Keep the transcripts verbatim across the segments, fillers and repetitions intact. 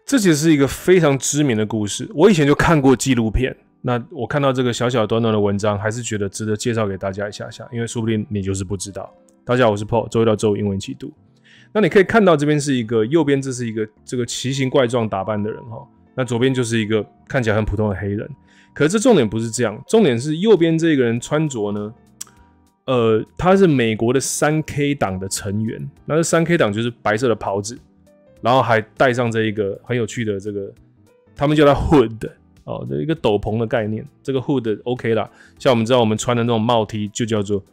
这其实是一个非常知名的故事，我以前就看过纪录片。那我看到这个小小短短的文章，还是觉得值得介绍给大家一下下，因为说不定你就是不知道。大家好，我是 Paul， 周一到周五英文一起读。那你可以看到这边是一个，右边这是一个这个奇形怪状打扮的人哈，那左边就是一个看起来很普通的黑人。可是这重点不是这样，重点是右边这个人穿着呢，呃，他是美国的三 K 党的成员。那这三 K 党就是白色的袍子，然后还戴上这一个很有趣的这个，他们叫它 hood。哦，这一个斗篷的概念，这个 hood OK 啦。像我们知道我们穿的那种帽 T 就叫做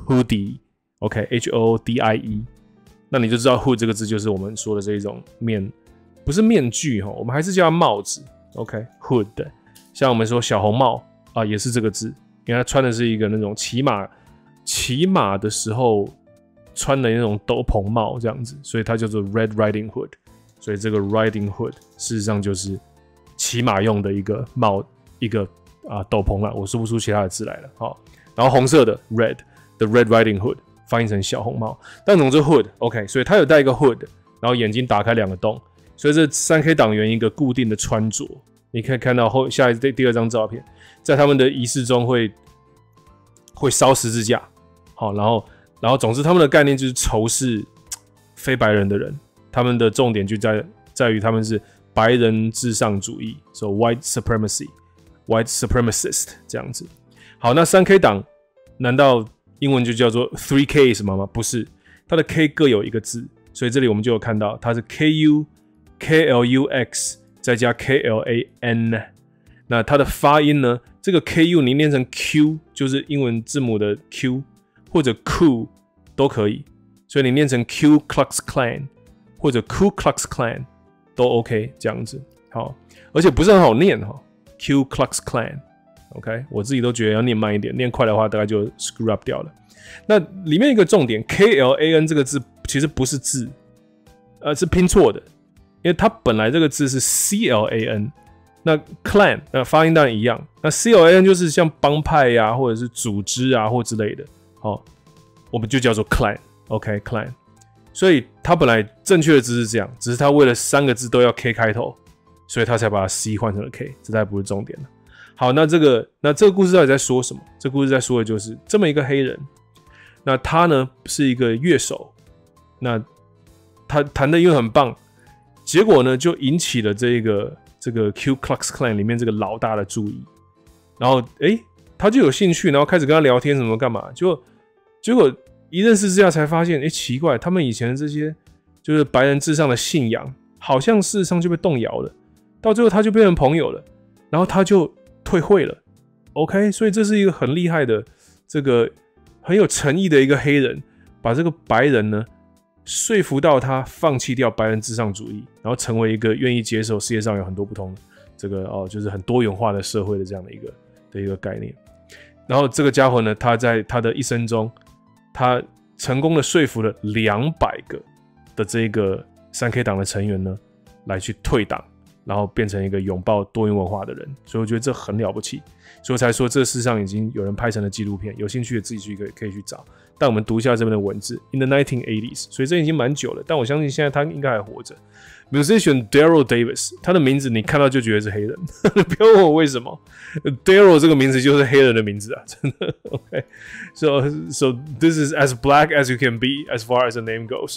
hoodie，OK，H O D I E。那你就知道 hood 这个字就是我们说的这一种面，不是面具哈，我们还是叫它帽子 ，OK，hood。像我们说小红帽啊，也是这个字，因为他穿的是一个那种骑马骑马的时候穿的那种斗篷帽这样子，所以它叫做 Red Riding Hood。所以这个 Riding Hood 事实上就是骑马用的一个帽，一个啊斗篷啦，我说不出其他的字来了。好，然后红色的 red the Red Riding Hood 翻译成小红帽，但总之 hood OK， 所以他有戴一个 hood， 然后眼睛打开两个洞，所以这三 K 党员一个固定的穿着，你可以看到后下一第二张照片，在他们的仪式中会会烧十字架，好，然后然后总之他们的概念就是仇视非白人的人，他们的重点就在在于他们是白人至上主义 ，so white supremacy, white supremacist 这样子。好，那三 K 党难道英文就叫做 three K 什么吗？不是，它的 K 各有一个字，所以这里我们就有看到它是 K U K L U X 再加 K L A N。那它的发音呢？这个 K U 你念成 Q 就是英文字母的 Q， 或者 Ku 都可以，所以你念成 Q Klux Klan 或者 Ku Klux Klan。都 OK 这样子，好，而且不是很好念哈 ，Q Klux Klan，OK， 我自己都觉得要念慢一点，念快的话大概就 screw up 掉了。那里面一个重点 ，K L A N 这个字其实不是字，呃，是拼错的，因为它本来这个字是 C L A N， 那 Klan 那发音当然一样，那 C L A N 就是像帮派呀、啊，或者是组织啊或之类的，好，我们就叫做 Klan，OK Klan。所以他本来正确的字是这样，只是他为了三个字都要 K 开头，所以他才把 C 换成了 K， 这才不是重点了。好，那这个那这个故事到底在说什么？这个故事在说的就是这么一个黑人，那他呢是一个乐手，那他弹的音乐很棒，结果呢就引起了这个这个 Ku Klux Klan 里面这个老大的注意，然后诶他就有兴趣，然后开始跟他聊天什么干嘛，结果结果。一认识之下才发现，哎，奇怪，他们以前的这些就是白人至上的信仰，好像事实上就被动摇了。到最后，他就变成朋友了，然后他就退会了。OK， 所以这是一个很厉害的、这个很有诚意的一个黑人，把这个白人呢说服到他放弃掉白人至上主义，然后成为一个愿意接受世界上有很多不同的这个哦，就是很多元化的社会的这样的一个的一个概念。然后这个家伙呢，他在他的一生中。他成功的说服了两百个的这个三 K 党的成员呢，来去退党，然后变成一个拥抱多元文化的人，所以我觉得这很了不起，所以我才说这世上已经有人拍成了纪录片，有兴趣的自己去可以可以去找。但我们读一下这边的文字 ，in the nineteen eighties， 所以这已经蛮久了，但我相信现在他应该还活着。Musician Daryl Davis， 他的名字你看到就觉得是黑人，不要问我为什么 ，Daryl 这个名字就是黑人的名字啊，真的。OK，so so this is as black as you can be as far as the name goes.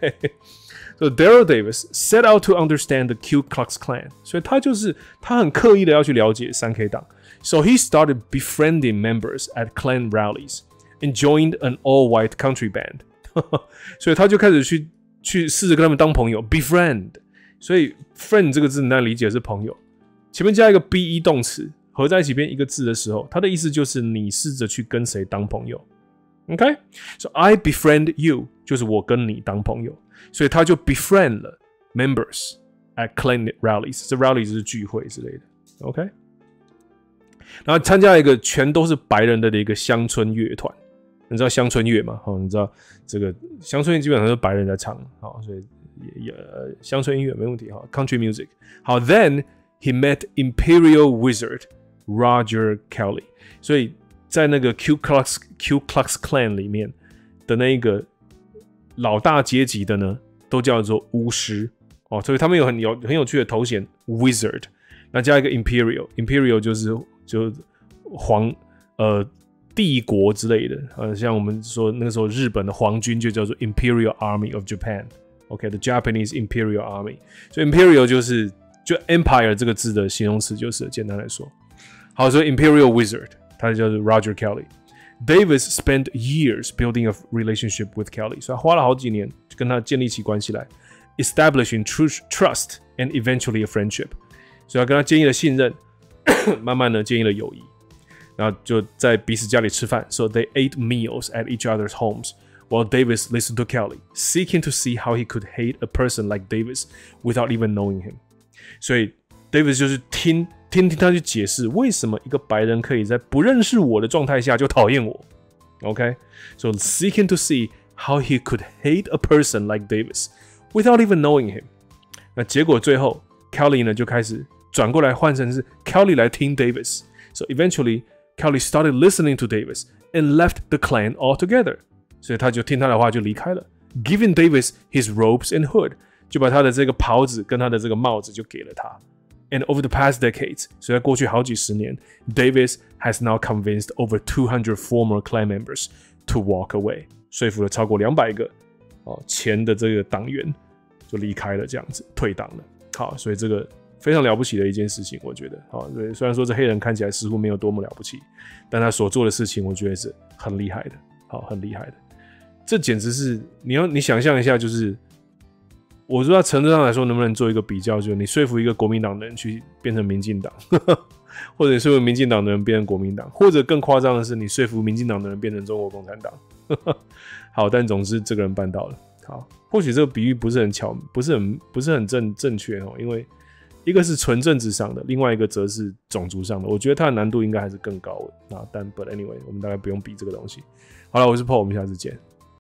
OK，so Daryl Davis set out to understand the Ku Klux Klan， 所以他就是他很刻意的要去了解三 K 党。So he started befriending members at Klan rallies and joined an all-white country band 。所以他就开始去。去试着跟他们当朋友 ，befriend， 所以 friend 这个字你当然理解是朋友，前面加一个 be 动词，合在一起变一个字的时候，它的意思就是你试着去跟谁当朋友 ，OK？ So I befriend you 就是我跟你当朋友，所以他就 befriend 了 members at Klan rallies， 这 rally 就是聚会之类的 ，OK？ 然后参加一个全都是白人的一个乡村乐团。你知道乡村乐吗？哦，你知道这个乡村乐基本上是白人在唱，好，所以也也呃乡村音乐没问题哈 ，country music。好 ，then he met Imperial Wizard Roger Kelly， 所以在那个 Ku Klux Ku Klux Klan 里面的那一个老大阶级的呢，都叫做巫师哦，所以他们有很有很有趣的头衔 Wizard， 那加一个 Imperial，Imperial 就是就皇呃帝国之类的，呃，像我们说那个时候日本的皇军就叫做 Imperial Army of Japan。OK，the Japanese Imperial Army， 所以 Imperial 就是就 Empire 这个字的形容词就是简单来说。好，所以 Imperial Wizard， 他叫做 Roger Kelly。Davis spent years building a relationship with Kelly， 所以他花了好几年跟他建立起关系来 ，establishing trust and eventually a friendship。所以他跟他建立了信任，慢慢的建立了友谊，然后就在彼此家里吃饭。So they ate meals at each other's homes。While Davis listened to Kelly, seeking to see how he could hate a person like Davis without even knowing him. 所以 Davis 就是听听听他去解释为什么一个白人可以在不认识我的状态下就讨厌我。OK, so seeking to see how he could hate a person like Davis without even knowing him. 那结果最后 Kelly 呢就开始转过来换成是 Kelly 来听 Davis. So eventually Kelly started listening to Davis and left the clan altogether.所以他就听他的话就离开了 ，giving Davis his robes and hood， 就把他的这个袍子跟他的这个帽子就给了他。And over the past decades， 所以在过去好几十年 ，Davis has now convinced over two hundred former clan members to walk away， 说服了超过两百个哦前的这个党员就离开了，这样子退党了。好，所以这个非常了不起的一件事情，我觉得。好，对，虽然说这黑人看起来似乎没有多么了不起，但他所做的事情，我觉得是很厉害的，好，很厉害的。这简直是你要你想象一下，就是我不知道程度上来说能不能做一个比较，就是你说服一个国民党的人去变成民进党，或者说服民进党的人变成国民党，或者更夸张的是你说服民进党的人变成中国共产党。好，但总之这个人办到了。好，或许这个比喻不是很巧，不是很不是很正正确哦，因为一个是纯政治上的，另外一个则是种族上的。我觉得它的难度应该还是更高的。那但 but anyway， 我们大概不用比这个东西。好了，我是 Paul， 我们下次见。